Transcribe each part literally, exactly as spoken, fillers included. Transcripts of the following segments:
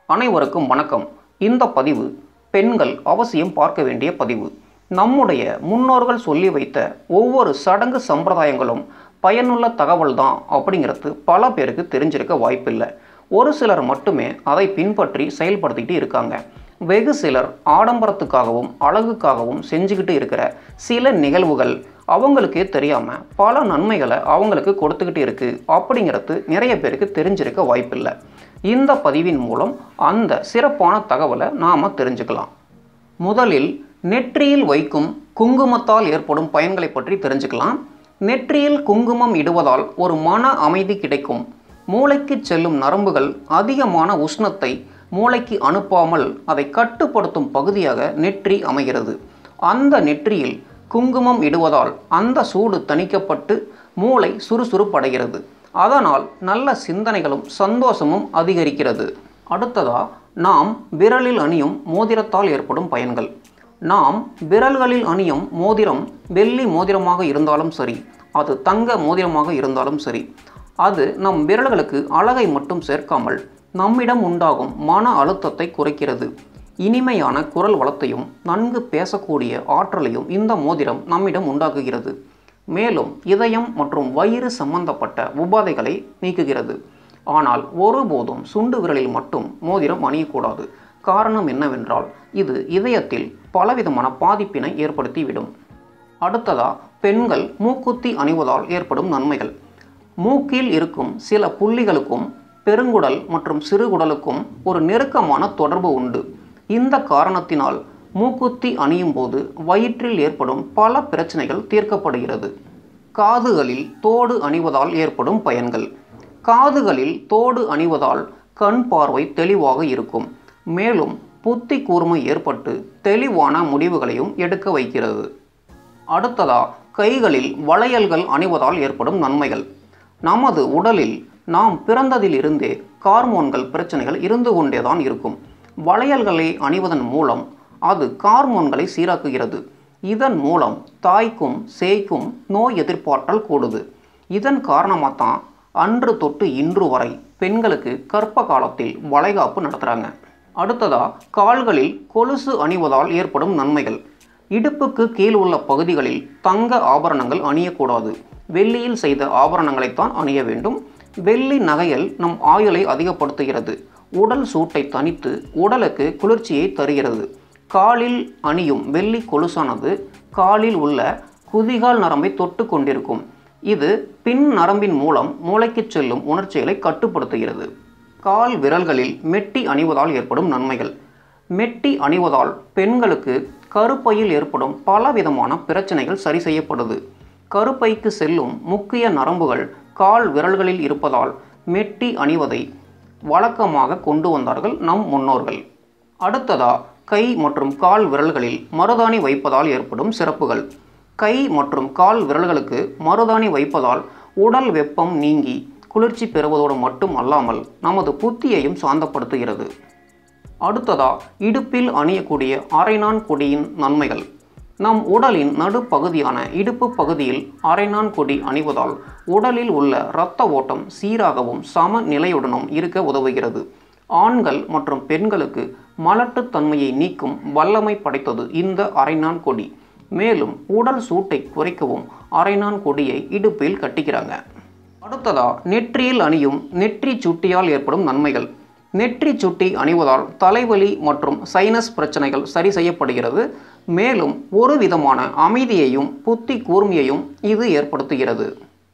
அனைவருக்கும் வணக்கம். இந்த பதிவு பெண்கள் அவசியம் பார்க்க வேண்டிய பதிவு. நம்முடைய முன்னோர்கள் சொல்லி வைத்த ஒவ்வொரு சடங்கு சம்பிரதாயங்களும் பயனுள்ள தகவல் தான் அப்படிங்கிறது பல பேருக்கு தெரிஞ்சிருக்க வாய்ப்பில்லை. ஒரு சிலர் மட்டுமே அதை பின்பற்றி செயல்படுத்திக்கிட்டு இருக்காங்க. வெகு சிலர் ஆடம்பரத்துக்காகவும் அழகுக்காகவும் செஞ்சுக்கிட்டு இருக்கிற சில நிகழ்வுகள் அவங்களுக்கே தெரியாமல் பல நன்மைகளை அவங்களுக்கு கொடுத்துக்கிட்டு இருக்கு அப்படிங்கிறது நிறைய பேருக்கு தெரிஞ்சிருக்க வாய்ப்பில்லை. இந்த பதிவின் மூலம் அந்த சிறப்பான தகவலை நாம் தெரிஞ்சுக்கலாம். முதலில் நெற்றியில் வைக்கும் குங்குமத்தால் ஏற்படும் பயன்களை பற்றி தெரிஞ்சுக்கலாம். நெற்றியில் குங்குமம் இடுவதால் ஒரு மன அமைதி கிடைக்கும். மூளைக்கு செல்லும் நரம்புகள் அதிகமான உஷ்ணத்தை மூளைக்கு அனுப்பாமல் அதை கட்டுப்படுத்தும் பகுதியாக நெற்றி அமைகிறது. அந்த நெற்றியில் குங்குமம் இடுவதால் அந்த சூடு தணிக்கப்பட்டு மூளை சுறுசுறுப்படைகிறது. அதனால் நல்ல சிந்தனைகளும் சந்தோஷமும் அதிகரிக்கிறது. அடுத்ததா நாம் விரலில் அணியும் மோதிரத்தால் ஏற்படும் பயன்கள். நாம் விரல்களில் அணியும் மோதிரம் வெள்ளி மோதிரமாக இருந்தாலும் சரி, அது தங்க மோதிரமாக இருந்தாலும் சரி, அது நம் விரல்களுக்கு அழகை மட்டும் சேர்க்காமல் நம்மிடம் உண்டாகும் மன அழுத்தத்தை குறைக்கிறது. இனிமையான குரல் வளத்தையும் நன்கு பேசக்கூடிய ஆற்றலையும் இந்த மோதிரம் நம்மிடம் உண்டாக்குகிறது. மேலும் இதயம் மற்றும் வயிறு சம்பந்தப்பட்ட உபாதைகளை நீக்குகிறது. ஆனால் ஒருபோதும் சுண்டு விரலில் மட்டும் மோதிரம் அணியக்கூடாது. காரணம் என்னவென்றால் இது இதயத்தில் பலவிதமான பாதிப்பினை ஏற்படுத்திவிடும். அடுத்ததா பெண்கள் மூக்குத்தி அணிவதால் ஏற்படும் நன்மைகள். மூக்கில் இருக்கும் சில புள்ளிகளுக்கும் பெருங்குடல் மற்றும் சிறுகுடலுக்கும் ஒரு நெருக்கமான தொடர்பு உண்டு. இந்த காரணத்தினால் மூக்குத்தி அணியும் போது வயிற்றில் ஏற்படும் பல பிரச்சனைகள் தீர்க்கப்படுகிறது. காதுகளில் தோடு அணிவதால் ஏற்படும் பயன்கள். காதுகளில் தோடு அணிவதால் கண் பார்வை தெளிவாக இருக்கும். மேலும் புத்தி கூர்மை ஏற்பட்டு தெளிவான முடிவுகளையும் எடுக்க வைக்கிறது. அடுத்ததா கைகளில் வளையல்கள் அணிவதால் ஏற்படும் நன்மைகள். நமது உடலில் நாம் பிறந்ததிலிருந்தே ஹார்மோன்கள் பிரச்சனைகள் இருந்து கொண்டேதான் இருக்கும். வளையல்களை அணிவதன் மூலம் அது ஹார்மோன்களை சீராக்குகிறது. இதன் மூலம் தாய்க்கும் சேய்க்கும் நோய் எதிர்ப்பாற்றல் கூடுது. இதன் காரணமாக தான் அன்று தொட்டு இன்று வரை பெண்களுக்கு கர்ப்ப காலத்தில் வளைகாப்பு நடத்துகிறாங்க. அடுத்ததா கால்களில் கொலுசு அணிவதால் ஏற்படும் நன்மைகள். இடுப்புக்கு கீழ் உள்ள பகுதிகளில் தங்க ஆபரணங்கள் அணியக்கூடாது. வெள்ளியில் செய்த ஆபரணங்களைத்தான் அணிய வேண்டும். வெள்ளி நகைகள் நம் ஆயுளை அதிகப்படுத்துகிறது. உடல் சூட்டை தணித்து உடலுக்கு குளிர்ச்சியை தருகிறது. காலில் அணியும் வெள்ளி கொலுசானது காலில் உள்ள குதிகால் நரம்பை தொட்டு கொண்டிருக்கும். இது பின் நரம்பின் மூலம் மூளைக்கு செல்லும் உணர்ச்சிகளை கட்டுப்படுத்துகிறது. கால் விரல்களில் மெட்டி அணிவதால் ஏற்படும் நன்மைகள். மெட்டி அணிவதால் பெண்களுக்கு கருப்பையில் ஏற்படும் பலவிதமான பிரச்சனைகள் சரி செய்யப்படுது. கருப்பைக்கு செல்லும் முக்கிய நரம்புகள் கால் விரல்களில் இருப்பதால் மெட்டி அணிவதை வழக்கமாக கொண்டு வந்தார்கள் நம் முன்னோர்கள். அடுத்ததா கை மற்றும் கால் விரல்களில் மருதாணி வைப்பதால் ஏற்படும் சிறப்புகள். கை மற்றும் கால் விரல்களுக்கு மருதாணி வைப்பதால் உடல் வெப்பம் நீங்கி குளிர்ச்சி பெறுவதோடு மட்டும் அல்லாமல் நமது புத்தியையும் சாந்தப்படுத்துகிறது. அடுத்ததா இடுப்பில் அணியக்கூடிய அரைநான் கொடியின் நன்மைகள். நம் உடலின் நடுப்பகுதியான இடுப்பு பகுதியில் அரைநான் கொடி அணிவதால் உடலில் உள்ள இரத்த ஓட்டம் சீராகவும் சம நிலையுடனும் இருக்க உதவுகிறது. ஆண்கள் மற்றும் பெண்களுக்கு மலட்டுத்தன்மையை நீக்கும் வல்லமை படைத்தது இந்த அரைநான் கொடி. மேலும் உடல் சூட்டை குறைக்கவும் அரைநான் கொடியை இடுப்பில் கட்டிக்கிறாங்க. அடுத்ததா நெற்றியில் அணியும் நெற்றி சுட்டியால் ஏற்படும் நன்மைகள். நெற்றி சுட்டி அணிவதால் தலைவலி மற்றும் சைனஸ் பிரச்சனைகள் சரி செய்யப்படுகிறது. மேலும் ஒரு விதமான அமைதியையும் புத்தி கூர்மையையும் இது ஏற்படுத்துகிறது.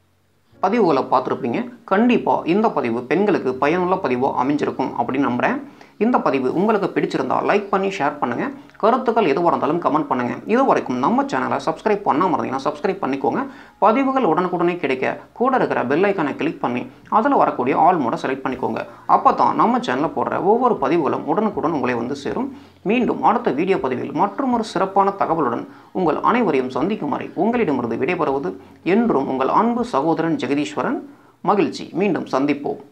பதிவுகளை பார்த்துருப்பீங்க. கண்டிப்பாக இந்த பதிவு பெண்களுக்கு பயனுள்ள பதிவாக அமைஞ்சிருக்கும் அப்படின்னு நம்புகிறேன். இந்த பதிவு உங்களுக்கு பிடிச்சிருந்தால் லைக் பண்ணி ஷேர் பண்ணுங்கள். கருத்துக்கள் எதுவாக இருந்தாலும் கமெண்ட் பண்ணுங்கள். இது வரைக்கும் நம்ம சேனலை சப்ஸ்கிரைப் பண்ணாமல் இருந்தீங்கன்னா சப்ஸ்கிரைப் பண்ணிக்கோங்க. பதிவுகள் உடனுக்குடனே கிடைக்க கூட இருக்கிற பெல் ஐக்கானை கிளிக் பண்ணி அதில் வரக்கூடிய ஆல் மோட செலக்ட் பண்ணிக்கோங்க. அப்போ தான் நம்ம சேனலில் போடுற ஒவ்வொரு பதிவுகளும் உடனுக்குடன் உங்களை வந்து சேரும். மீண்டும் அடுத்த வீடியோ பதிவில் மற்றும் ஒரு சிறப்பான தகவலுடன் உங்கள் அனைவரையும் சந்திக்கும் வரை உங்களிடமிருந்து விடைபெறுவது என்றும் உங்கள் அன்பு சகோதரன் ஜெகதீஸ்வரன். மகிழ்ச்சி. மீண்டும் சந்திப்போம்.